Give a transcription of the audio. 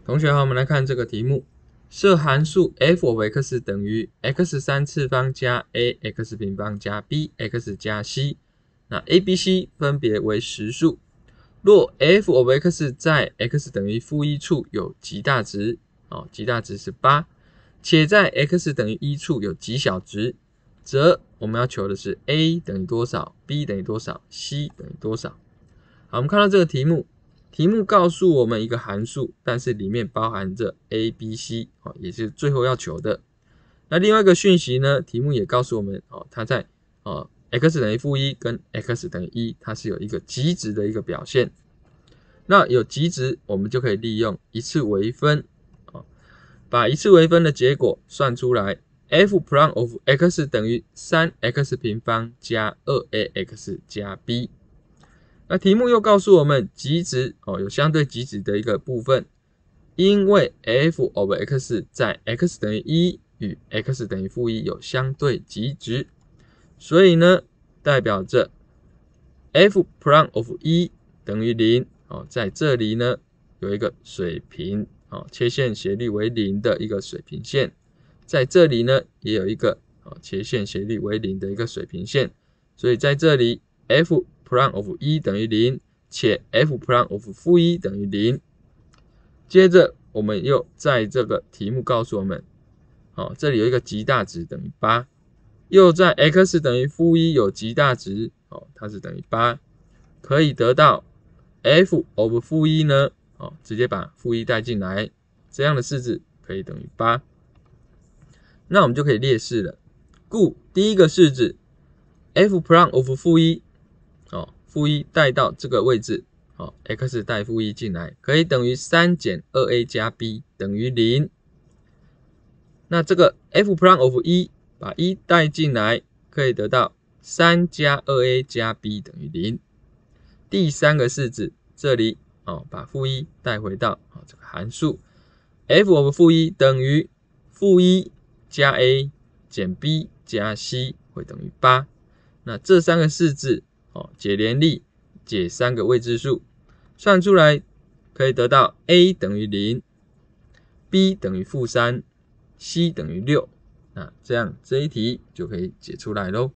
同学好，我们来看这个题目，设函数 f of x 等于 x3次方加 ax 平方加 bx 加 c， 那 a、b、c 分别为实数。若 f of x 在 x 等于-1处有极大值，极大值是8，且在 x 等于1处有极小值，则我们要求的是 a 等于多少 ，b 等于多少 ，c 等于多少。好，我们看到这个题目告诉我们一个函数，但是里面包含着 a、b、c， 也是最后要求的。那另外一个讯息呢，题目也告诉我们，它在x 等于-1跟 x 等于1，它是有一个极值的一个表现。那有极值，我们就可以利用一次微分，把一次微分的结果算出来 ，f' of x 等于 3x 平方加 2ax 加 b。那题目又告诉我们极值有相对极值的一个部分，因为 f of x 在 x 等于1与 x 等于-1有相对极值，所以呢，代表着 f' of 1等于0，在这里呢有一个水平，切线斜率为0的一个水平线，在这里呢也有一个切线斜率为0的一个水平线，所以在这里 f' of 1等于0，且 f' of -1等于0。接着我们又在这个题目告诉我们，这里有一个极大值等于8，又在 x 等于-1有极大值，它是等于8，可以得到 f of -1呢，直接把-1带进来，这样的式子可以等于8。那我们就可以列式了。故第一个式子 f' of -1，-1带到这个位置，x 带-1进来，可以等于3减 2a 加 b 等于0。那这个 f' of 1把1带进来，可以得到3加 2a 加 b 等于0。第三个式子，这里把-1带回到这个函数 f of -1等于-1加 a 减 b 加 c 会等于8。那这三个式子解联立，解三个未知数，算出来可以得到 a 等于0， b 等于-3， c 等于6。那这样这一题就可以解出来咯。